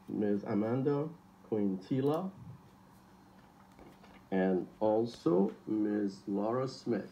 Ms. Amanda Quintilla, and also Ms. Laura Smith.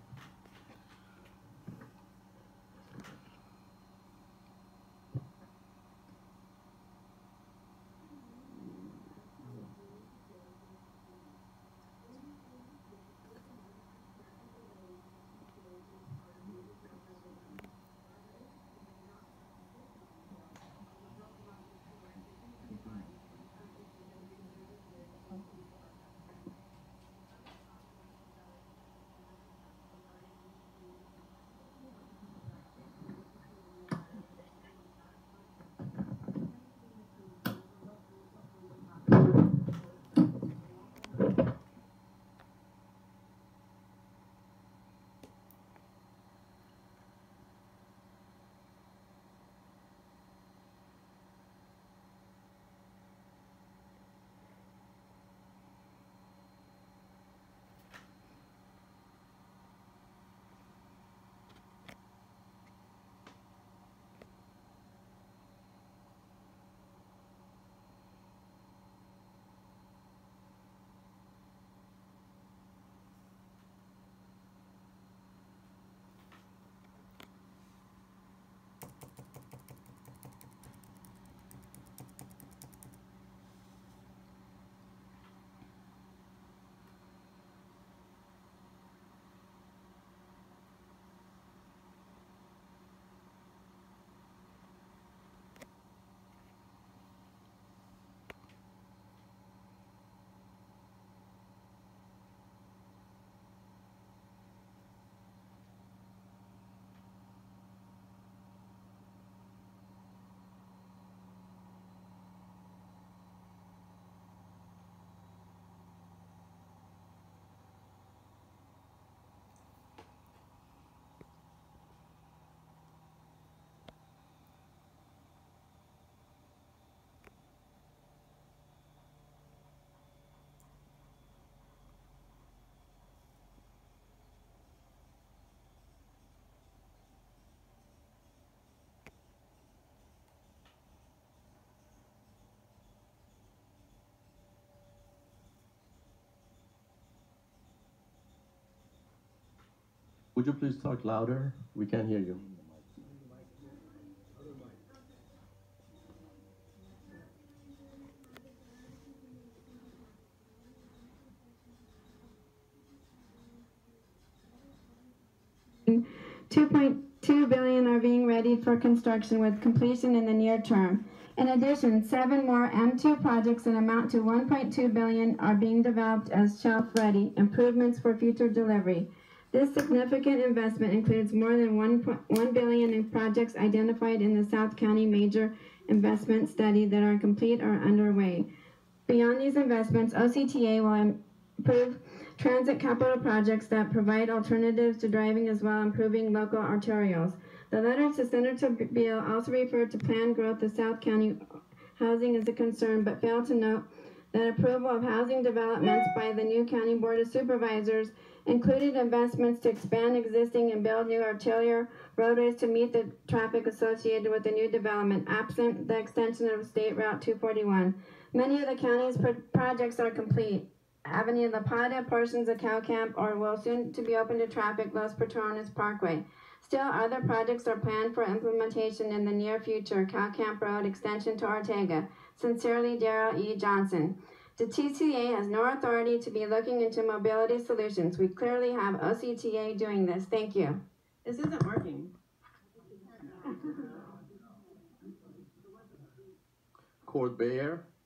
Would you please talk louder? We can't hear you. $2.2 billion are being readied for construction with completion in the near term. In addition, 7 more M2 projects that amount to $1.2 billion are being developed as shelf-ready improvements for future delivery. This significant investment includes more than $1 billion in projects identified in the South County Major Investment Study that are complete or underway. Beyond these investments, OCTA will improve transit capital projects that provide alternatives to driving as well improving local arterials. The letter to Senator Beal also referred to planned growth of South County housing as a concern, but failed to note that approval of housing developments by the new County Board of Supervisors included investments to expand existing and build new arterial roadways to meet the traffic associated with the new development, absent the extension of State Route 241. Many of the county's projects are complete. Avenue La Plata, portions of Cow Camp, or will soon to be open to traffic, Los Patrones Parkway. Still, other projects are planned for implementation in the near future, Cow Camp Road extension to Ortega. Sincerely, Darrell E. Johnson. The TCA has no authority to be looking into mobility solutions. We clearly have OCTA doing this. Thank you. This isn't working. Court Bayer,